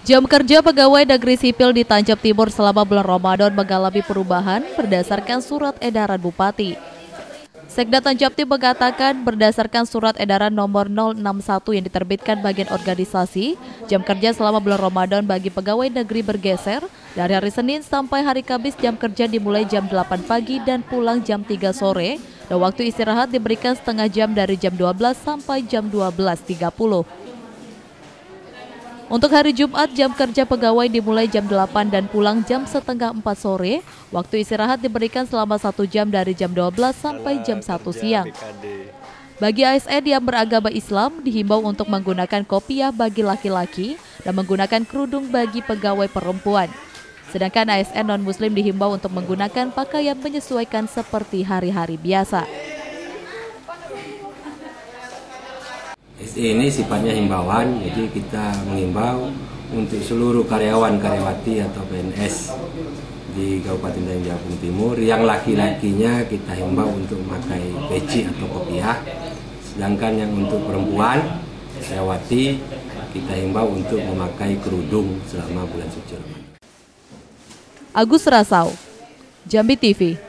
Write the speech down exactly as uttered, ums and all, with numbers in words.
Jam kerja pegawai negeri sipil di Tanjab Timur selama bulan Ramadan mengalami perubahan berdasarkan surat edaran Bupati. Sekda Tanjab Timur mengatakan berdasarkan surat edaran nomor nol enam satu yang diterbitkan bagian organisasi, jam kerja selama bulan Ramadan bagi pegawai negeri bergeser dari hari Senin sampai hari Kamis. Jam kerja dimulai jam delapan pagi dan pulang jam tiga sore, dan waktu istirahat diberikan setengah jam dari jam dua belas sampai jam dua belas tiga puluh. Untuk hari Jumat, jam kerja pegawai dimulai jam delapan dan pulang jam setengah empat sore. Waktu istirahat diberikan selama satu jam dari jam dua belas sampai jam satu siang. Bagi A S N yang beragama Islam, dihimbau untuk menggunakan kopiah bagi laki-laki dan menggunakan kerudung bagi pegawai perempuan. Sedangkan A S N non-muslim dihimbau untuk menggunakan pakaian menyesuaikan seperti hari-hari biasa. Ini sifatnya himbauan, jadi kita mengimbau untuk seluruh karyawan karyawati atau P N S di Kabupaten Tanjab Timur yang laki-lakinya kita himbau untuk memakai peci atau kopiah, sedangkan yang untuk perempuan karyawati kita himbau untuk memakai kerudung selama bulan suci Ramadan. Agus Rasau, Jambi T V.